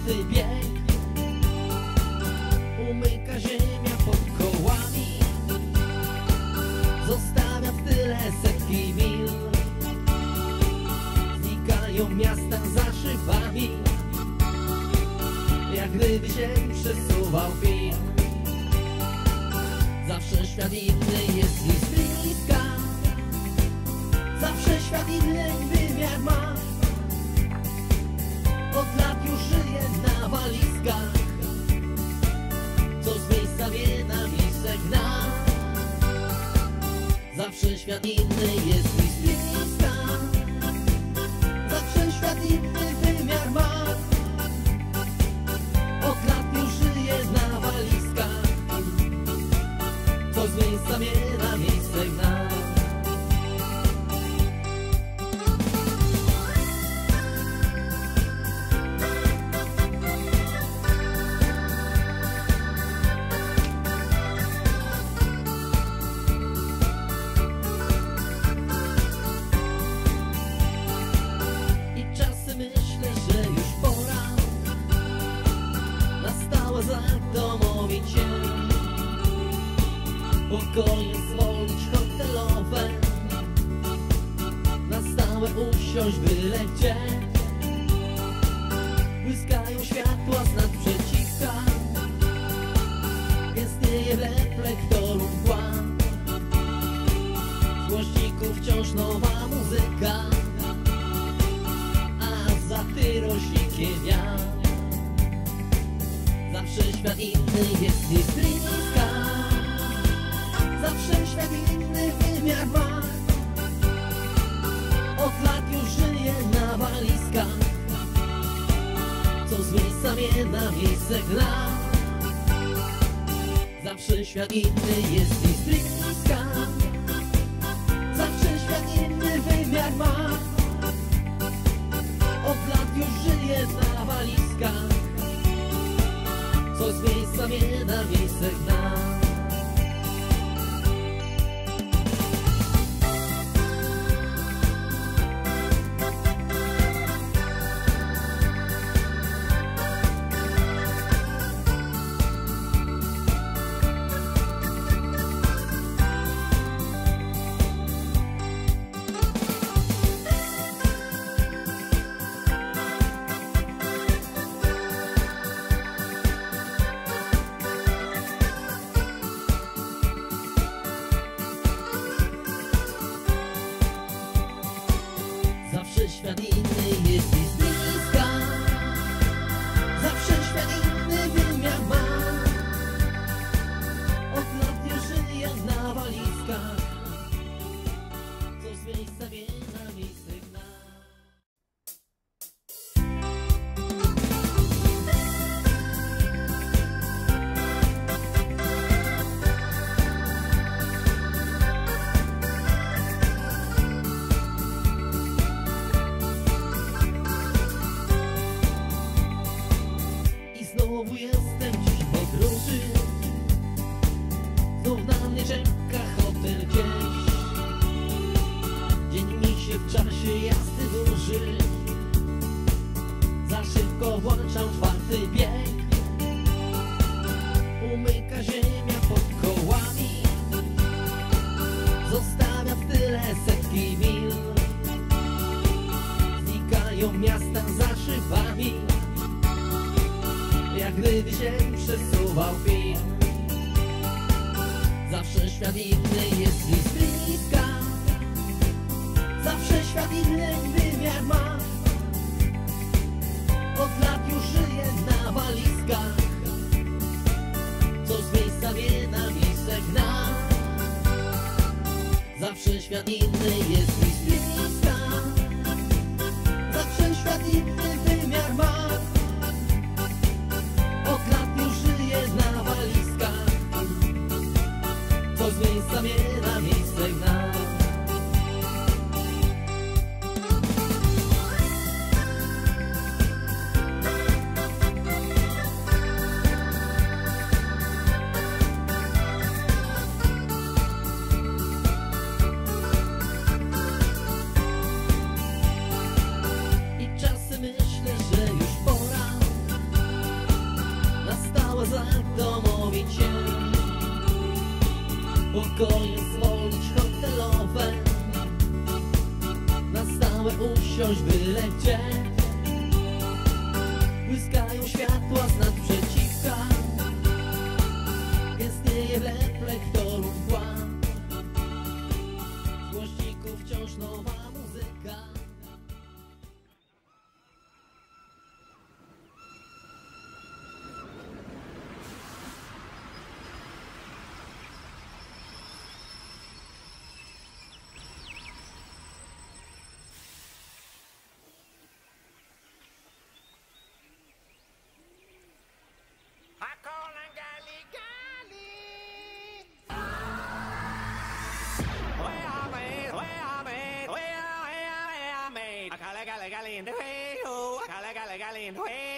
czwarty bieg. Umyka ziemia pod kołami, zostawia w tyle setki mil. Znikają miasta za szybami, jak gdyby się przesuwał film. Zawsze świat inny jest i z bliska, zawsze świat inny wymiar ma. Od lat już żyję na walizkach, co z miejsca mnie na miejsce gna. Zawsze świat inny jest i z bliska, zawsze świat inny wymiar ma. Od lat już żyję na walizkach, co z miejsca mnie na miejsce gna. Myślę, że już pora na stałe zadomowić się, pokoje zwolnić hotelowe, na stałe usiąść byle gdzie. Błyskają światła z nadprzeciwka, gęstnieje reflektorów mgła. Z głośników wciąż nowa muzyka, za tyrośnikiem ja. Zawsze świat inny jest i z bliska, zawsze świat inny wymiar ma. Od lat już żyję na walizkach, co z miejsca mnie na miejsce gna. Zawsze świat inny jest i z bliska, zawsze świat inny wymiar ma. Od lat już żyję na walizkach, co z miejsca mnie na miejsce gna. Zawsze świat inny jest i z bliska, zawsze świat inny wymiar ma. Od lat już żyję na walizkach, co z miejsca mnie na miejsce gna. Znowu jestem dziś w podróży, znów na mnie czeka hotel gdzieś. Dzień mi się w czasie jazdy dłuży, za szybko włączam czwarty bieg. Umyka ziemia pod kołami, zostawia w tyle setki mil. Znikają miasta za szybami, jak gdyby się przesuwał film. Zawsze świat inny jest i z bliska, zawsze świat inny wymiar ma. Od lat już żyję na walizkach, co z miejsca mnie na miejsce gna. Zawsze świat inny jest i z bliska, zawsze świat inny wymiar ma. Od lat już żyję na walizkach, co z miejsca mnie na miejsce gna. pokoje zwolić hotelowe, na stałe usiąść byle gdzie. Błyskają światła z nadprzeciwka, gęstnieje reflektoru mgła. Z głośników wciąż nowa muzyka. Caliente,